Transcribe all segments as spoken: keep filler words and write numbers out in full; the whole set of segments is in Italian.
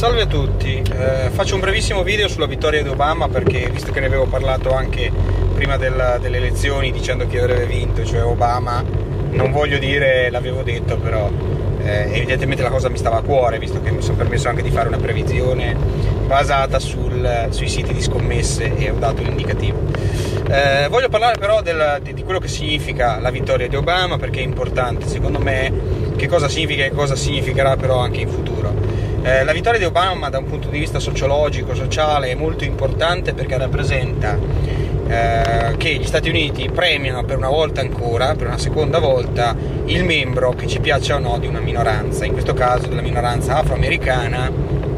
Salve a tutti, eh, faccio un brevissimo video sulla vittoria di Obama perché, visto che ne avevo parlato anche prima della, delle elezioni dicendo che avrebbe vinto, cioè Obama, non voglio dire l'avevo detto, però eh, evidentemente la cosa mi stava a cuore, visto che mi sono permesso anche di fare una previsione basata sul, sui siti di scommesse e ho dato un indicativo. Eh, voglio parlare però del, di, di quello che significa la vittoria di Obama, perché è importante secondo me che cosa significa e cosa significherà però anche in futuro. Eh, la vittoria di Obama da un punto di vista sociologico, sociale è molto importante perché rappresenta eh, che gli Stati Uniti premiano per una volta ancora, per una seconda volta, il membro che ci piaccia o no di una minoranza, in questo caso della minoranza afroamericana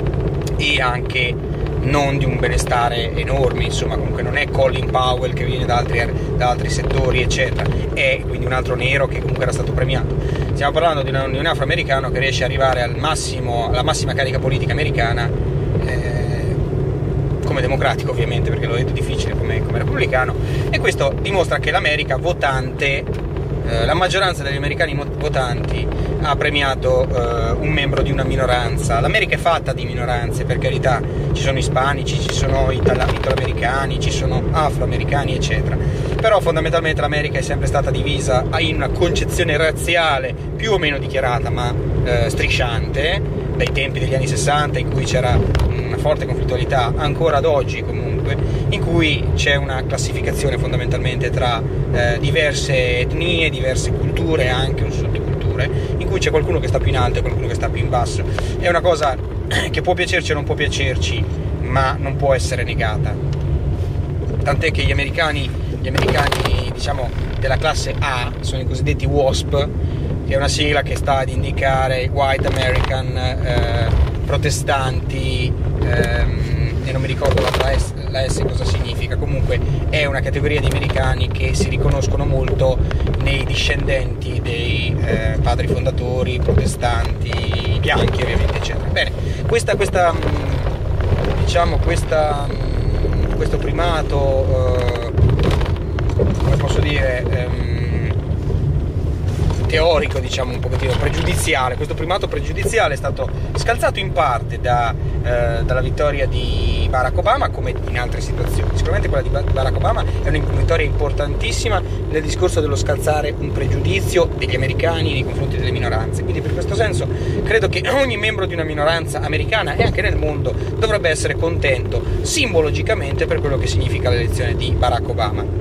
e anche non di un benestare enorme, insomma comunque non è Colin Powell che viene da altri, da altri settori eccetera, è quindi un altro nero che comunque era stato premiato. Stiamo parlando di un, di un afroamericano che riesce ad arrivare al massimo, alla massima carica politica americana, eh, come democratico ovviamente, perché l'ho detto difficile come, come repubblicano, e questo dimostra che l'America votante, eh, la maggioranza degli americani votanti ha premiato eh, un membro di una minoranza. L'America è fatta di minoranze, per carità, ci sono ispanici, ci sono italo-americani, ci sono afroamericani eccetera, però fondamentalmente l'America è sempre stata divisa in una concezione razziale più o meno dichiarata ma eh, strisciante, dai tempi degli anni sessanta in cui c'era una forte conflittualità, ancora ad oggi comunque, in cui c'è una classificazione fondamentalmente tra eh, diverse etnie, diverse culture, anche un sottoculture, in cui c'è qualcuno che sta più in alto e qualcuno che sta più in basso. È una cosa che può piacerci o non può piacerci, ma non può essere negata. Tant'è che gli americani, gli americani diciamo della classe A sono i cosiddetti W A S P, che è una sigla che sta ad indicare White American, eh, protestanti, ehm, e non mi ricordo la S, la S cosa significa. Comunque è una categoria di americani che si riconoscono molto nei discendenti dei eh, padri fondatori, protestanti, bianchi ovviamente eccetera. Bene, questa, questa diciamo questa, questo primato, eh, come posso dire, ehm, teorico, diciamo un pochettino pregiudiziale, questo primato pregiudiziale è stato scalzato in parte da, eh, dalla vittoria di Barack Obama, come in altre situazioni. Sicuramente quella di Barack Obama è una vittoria importantissima nel discorso dello scalzare un pregiudizio degli americani nei confronti delle minoranze, quindi per questo senso credo che ogni membro di una minoranza americana e anche nel mondo dovrebbe essere contento simbologicamente per quello che significa l'elezione di Barack Obama,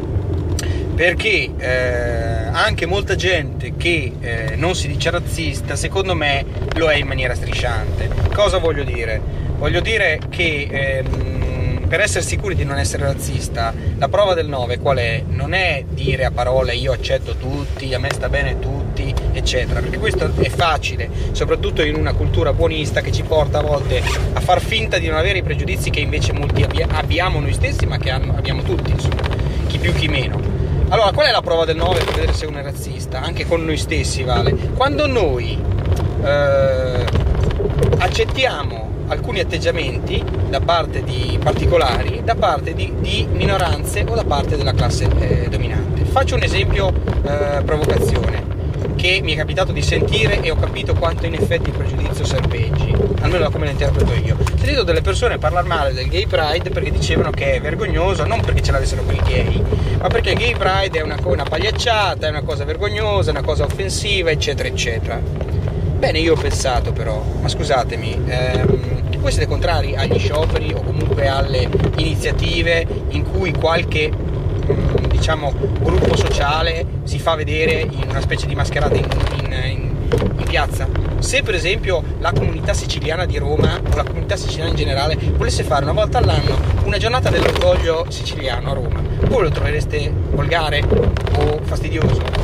perché eh, anche molta gente che eh, non si dice razzista, secondo me lo è in maniera strisciante. Cosa voglio dire? Voglio dire che ehm, per essere sicuri di non essere razzista, la prova del nove qual è? Non è dire a parole io accetto tutti, a me sta bene tutti, eccetera, perché questo è facile, soprattutto in una cultura buonista che ci porta a volte a far finta di non avere i pregiudizi che invece molti abbi- abbiamo noi stessi, ma che hanno, abbiamo tutti, insomma, chi più chi meno. Allora, qual è la prova del nove per vedere se uno è razzista? Anche con noi stessi vale. Quando noi eh, accettiamo alcuni atteggiamenti da parte di particolari, da parte di, di minoranze o da parte della classe eh, dominante. Faccio un esempio eh, provocazione che mi è capitato di sentire e ho capito quanto in effetti il pregiudizio serpeggi, almeno da come lo interpreto io. Ho sentito delle persone parlare male del Gay Pride perché dicevano che è vergognoso, non perché ce l'avessero con i gay, ma perché il Gay Pride è una, una pagliacciata, è una cosa vergognosa, è una cosa offensiva, eccetera eccetera. Bene, io ho pensato però, ma scusatemi, ehm, voi siete contrari agli scioperi o comunque alle iniziative in cui qualche mh, diciamo gruppo sociale si fa vedere in una specie di mascherata in, in, in, in piazza? Se per esempio la comunità siciliana di Roma o la comunità siciliana in generale volesse fare una volta all'anno una giornata dell'orgoglio siciliano a Roma, voi lo trovereste volgare o fastidioso?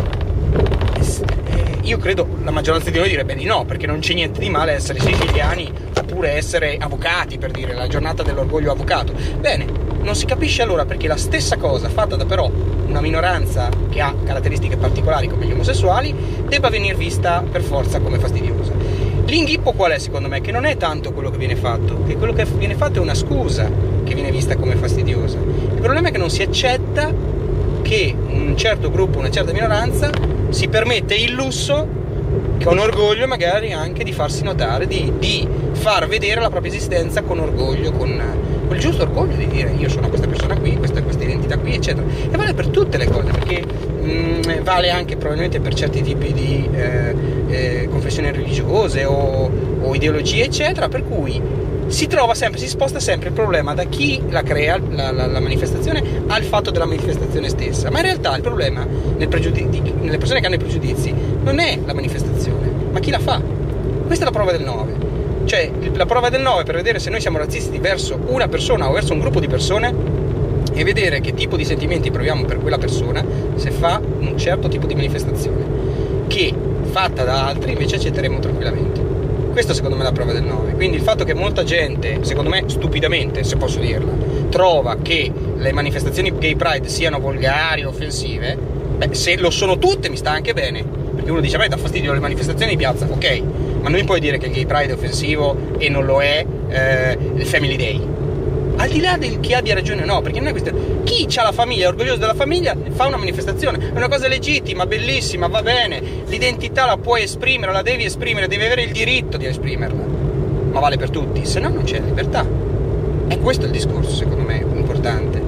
Io credo la maggioranza di noi direbbe di no, perché non c'è niente di male essere siciliani oppure essere avvocati, per dire la giornata dell'orgoglio avvocato. Bene, non si capisce allora perché la stessa cosa fatta da però una minoranza che ha caratteristiche particolari come gli omosessuali debba venir vista per forza come fastidiosa. L'inghippo qual è secondo me? Che non è tanto quello che viene fatto, che quello che viene fatto è una scusa che viene vista come fastidiosa. Il problema è che non si accetta che un certo gruppo, una certa minoranza si permette il lusso con orgoglio magari anche di farsi notare, di, di far vedere la propria esistenza con orgoglio, con, con il giusto orgoglio di dire io sono questa persona qui, questa, questa identità qui, eccetera. E vale per tutte le cose, perché mh, vale anche probabilmente per certi tipi di eh, eh, confessioni religiose o, o ideologie, eccetera, per cui si trova sempre, si sposta sempre il problema da chi la crea, la, la, la manifestazione, al fatto della manifestazione stessa. Ma in realtà il problema nel pregiudi- di, nelle persone che hanno i pregiudizi non è la manifestazione, ma chi la fa. Questa è la prova del nove. Cioè, la prova del nove per vedere se noi siamo razzisti verso una persona o verso un gruppo di persone e vedere che tipo di sentimenti proviamo per quella persona se fa un certo tipo di manifestazione, che fatta da altri invece accetteremo tranquillamente. Questo secondo me è la prova del nove. Quindi il fatto che molta gente, secondo me stupidamente, se posso dirla, trova che le manifestazioni gay pride siano volgari, offensive, beh, se lo sono tutte mi sta anche bene, perché uno dice a me dà fastidio le manifestazioni di piazza, ok, ma non mi puoi dire che il gay pride è offensivo e non lo è eh, il Family Day. Al di là del chi abbia ragione o no, perché non è questione. Chi ha la famiglia, è orgoglioso della famiglia, fa una manifestazione, è una cosa legittima, bellissima, va bene, l'identità la puoi esprimere, la devi esprimere, devi avere il diritto di esprimerla, ma vale per tutti, se no non c'è libertà. E questo è il discorso secondo me importante,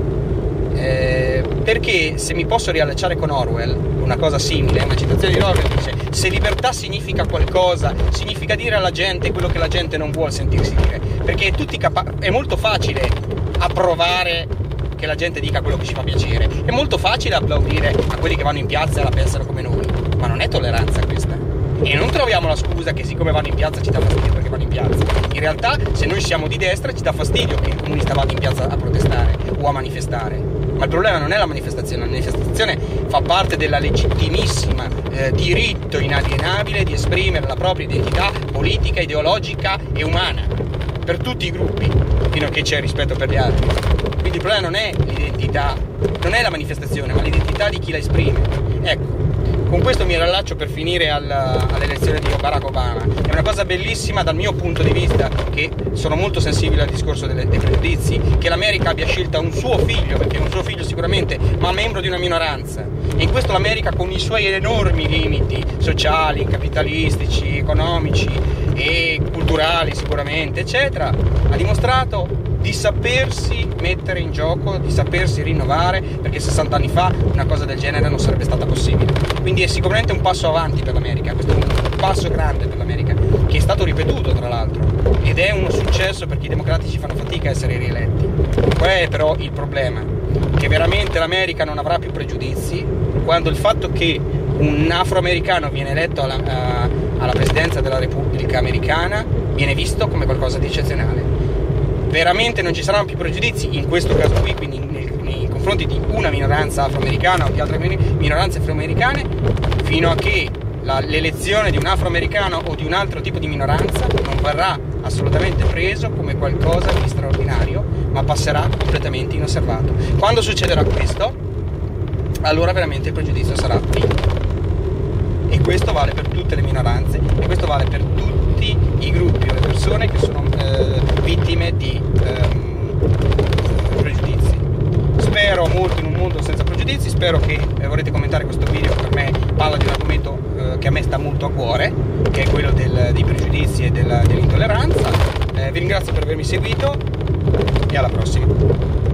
eh, perché se mi posso riallacciare con Orwell, una cosa simile, una citazione di Orwell dice: se libertà significa qualcosa, significa dire alla gente quello che la gente non vuole sentirsi dire, perché è, tutti capa- è molto facile approvare che la gente dica quello che ci fa piacere, è molto facile applaudire a quelli che vanno in piazza e la pensano come noi, ma non è tolleranza questa. E non troviamo la scusa che siccome vanno in piazza ci dà fastidio perché vanno in piazza. In realtà se noi siamo di destra ci dà fastidio che il comunista vada in piazza a protestare o a manifestare, ma il problema non è la manifestazione. La manifestazione fa parte della legittimissima eh, diritto inalienabile di esprimere la propria identità politica, ideologica e umana per tutti i gruppi, fino a che c'è rispetto per gli altri. Quindi il problema non è l'identità, non è la manifestazione, ma l'identità di chi la esprime. Ecco, con questo mi rallaccio per finire alla, all'elezione di Barack Obama. È una cosa bellissima dal mio punto di vista, che sono molto sensibile al discorso delle, dei pregiudizi, che l'America abbia scelto un suo figlio, perché è un suo figlio sicuramente, ma membro di una minoranza. E in questo l'America, con i suoi enormi limiti sociali, capitalistici, economici e culturali sicuramente, eccetera, ha dimostrato di sapersi mettere in gioco, di sapersi rinnovare, perché sessanta anni fa una cosa del genere non sarebbe stata possibile. Quindi è sicuramente un passo avanti per l'America, questo è un passo grande per l'America, che è stato ripetuto tra l'altro, ed è uno successo perché i democratici fanno fatica a essere rieletti. Qual è però il problema? Che veramente l'America non avrà più pregiudizi quando il fatto che un afroamericano viene eletto alla, uh, alla presidenza della Repubblica Americana viene visto come qualcosa di eccezionale. Veramente non ci saranno più pregiudizi in questo caso qui, quindi nei, nei confronti di una minoranza afroamericana o di altre minoranze afroamericane, fino a che la, l'elezione di un afroamericano o di un altro tipo di minoranza non verrà assolutamente preso come qualcosa di straordinario, ma passerà completamente inosservato. Quando succederà questo, allora veramente il pregiudizio sarà finito. E questo vale per tutte le minoranze, e questo vale per tutti i gruppi o le persone che sono eh, vittime di ehm, pregiudizi. Spero molto in un mondo senza pregiudizi, spero che eh, vorrete commentare questo video, che per me parla di un argomento eh, che a me sta molto a cuore, che è quello del, dei pregiudizi e della, dell'intolleranza. Eh, vi ringrazio per avermi seguito e alla prossima.